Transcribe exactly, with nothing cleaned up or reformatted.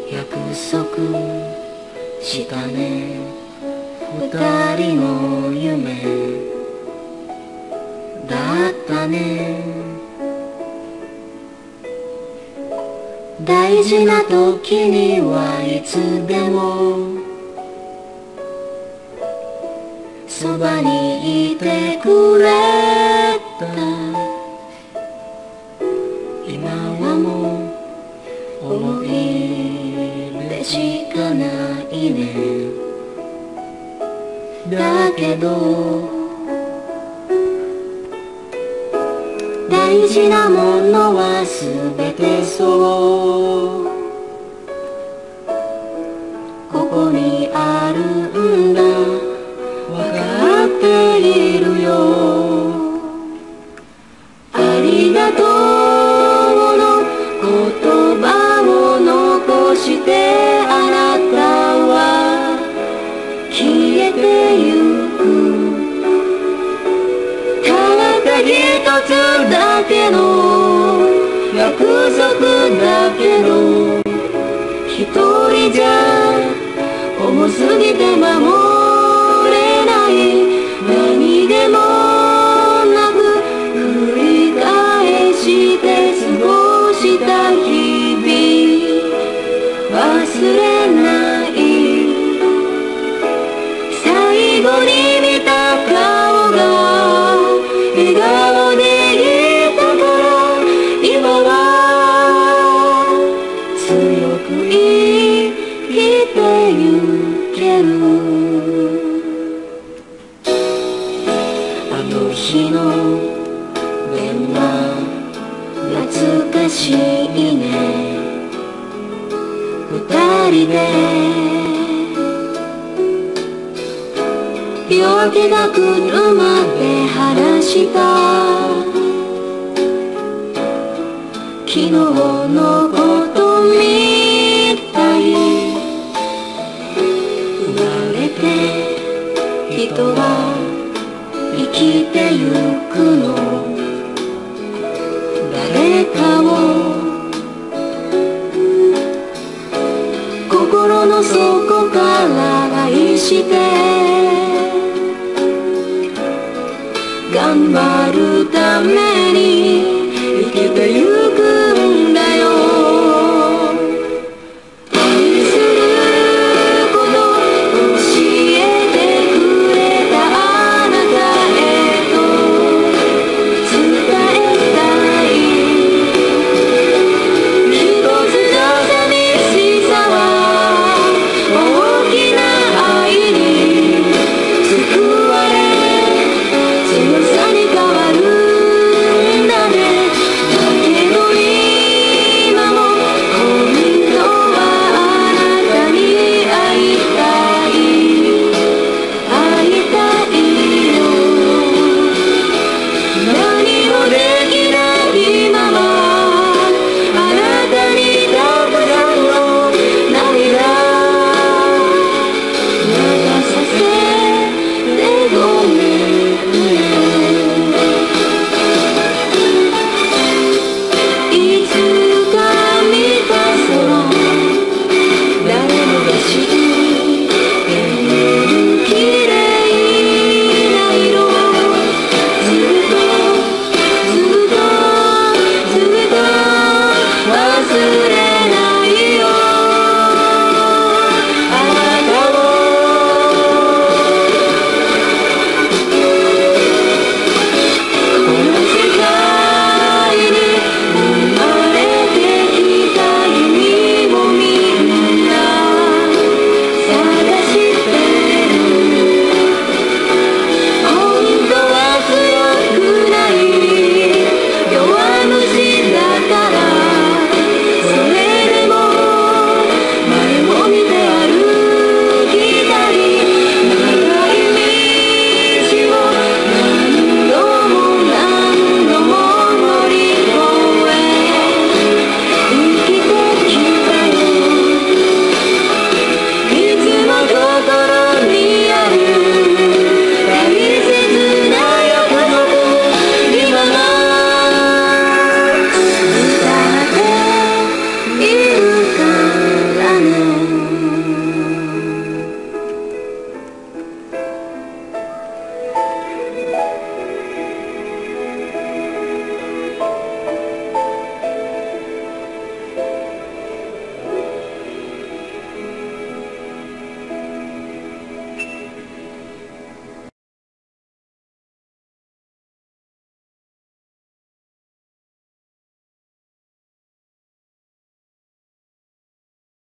約束したね、二人の夢だったね。大事な時にはいつでもそばにいてくれた。今はもう思い出しかないね。だけど大事なものはすべてそうここにあるんだ、わかっているよ。ありがとうの言葉を残してあなたは消えてゆく。一つだけの約束だけど、一人じゃ重すぎて守れない。何でもなく繰り返して過ごした日々忘れない。最後に見た顔が笑顔でいたから今は強く生きてゆける。あの日の電話懐かしいね。二人で夜明けが来るまで話した昨日のことみたい。生まれて人は生きてゆくの。誰かを心の底から愛して頑張るために生きてゆくんだよ。愛すること教えてくれたあなたへと伝えたい。一つの寂しさは大きな愛に救われ強さに変わるんだね。だけど今も本当はあなたに会いたい会いたいよ。何もできないままあなたにたくさんの涙流させてごめん。ずっとずっと忘れ